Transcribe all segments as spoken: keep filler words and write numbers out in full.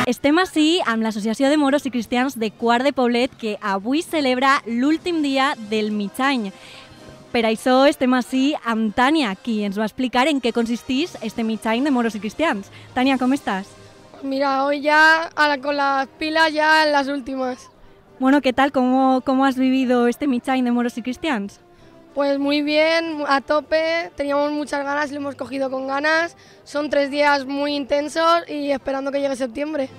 Estem ací amb l'Associació de Moros i Cristians de Quart de Poblet, que avui celebra l'últim dia del mig any. Per això estem ací amb Tània, qui ens va explicar en què consisteix este mig any de Moros i Cristians. Tània, com estàs? Mira, hoy ya a la, con las pilas ya en las últimas. Bueno, ¿qué tal? ¿Cómo, cómo has vivido este mig any de Moros y Cristians? Pues muy bien, a tope, teníamos muchas ganas y lo hemos cogido con ganas. Son tres días muy intensos y esperando que llegue septiembre.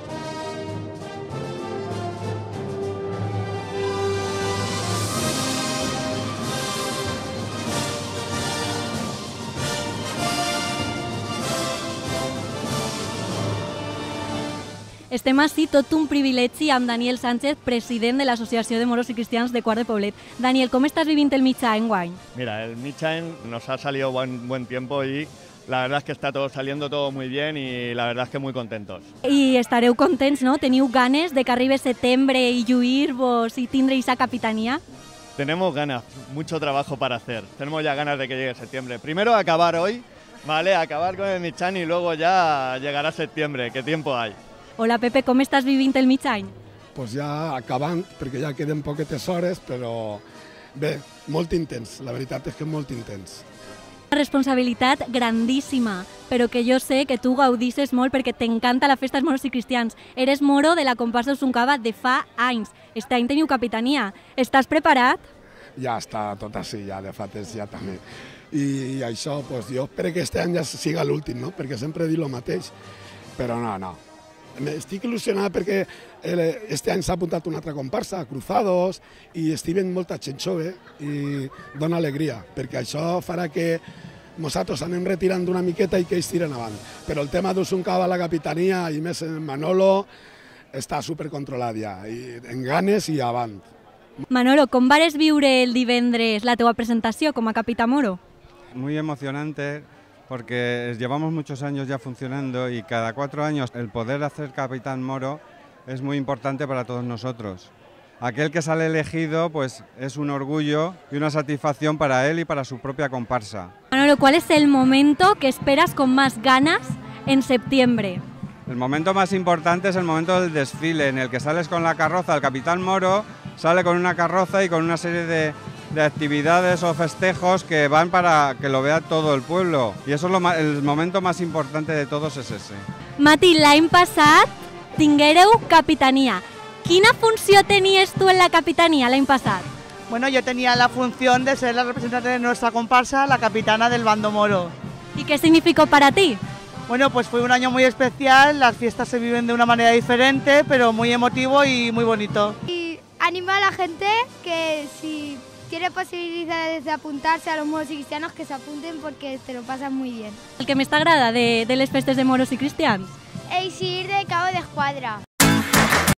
Estem ací tot un privilegi amb Daniel Sánchez, president de l'Associació de Moros i Cristians de Quart de Poblet. Daniel, ¿cómo estás vivint el mig any enguany? Mira, el mig any nos ha salido buen, buen tiempo y la verdad es que está todo saliendo todo muy bien y la verdad es que muy contentos. I estareu contents, no? Teniu ganes de que arribi setembre i lluir-vos i tindre esa capitania? Tenemos ganas, mucho trabajo para hacer. Tenemos ya ganas de que llegue septiembre. Primero acabar hoy, ¿vale? Acabar con el mig any y luego ya llegará septiembre. ¿Qué tiempo hay? Hola Pepe, com estàs vivint el mig any? Pues ja acabant, perquè ja queden poquetes hores, però bé, molt intens, la veritat és que molt intens. Una responsabilitat grandíssima, però que jo sé que tu gaudisses molt perquè t'encanta la festa dels moros i cristians. Eres moro de la comparsa Usuncava de fa anys. Este any teniu capitania. Estàs preparat? Ja està tot així, ja de fa temps ja també. I, i això, pues, jo espero que este any ja siga l'últim, no? Perquè sempre he dit el mateix, però no, no. Estic il·lusionat perquè este any s'ha apuntat una altra comparsa, Cruzados, i estic veient molta gent jove i dona alegria, perquè això farà que nosaltres anem retirant una miqueta i que ells tiren avant. Però el tema d'Usuncava, la capitania, i més en Manolo, està supercontrolat ja, i en ganes i avant. Manolo, com vares viure el divendres la teua presentació com a capità moro? Muy emocionante, porque llevamos muchos años ya funcionando y cada cuatro años el poder hacer capitán moro es muy importante para todos nosotros. Aquel que sale elegido pues es un orgullo y una satisfacción para él y para su propia comparsa. Manolo, ¿cuál es el momento que esperas con más ganas en septiembre? El momento más importante es el momento del desfile, en el que sales con la carroza. El capitán moro sale con una carroza y con una serie de de actividades o festejos que van para que lo vea todo el pueblo. Y eso es lo, el momento más importante de todos es ese. Mati, l'any passat tinguéreu capitania. Quina funció tenies tu en la capitania l'any passat? Bueno, yo tenía la función de ser la representante de nuestra comparsa, la capitana del bando moro. ¿Y qué significó para ti? Bueno, pues fue un año muy especial, las fiestas se viven de una manera diferente, pero muy emotivo y muy bonito. Y animo a la gente que si tiene posibilidades de apuntarse a los moros y cristianos, que se apunten porque te lo pasan muy bien. El que més t'agrada de, de les festes de moros i cristians? Eixir de cabo de esquadra.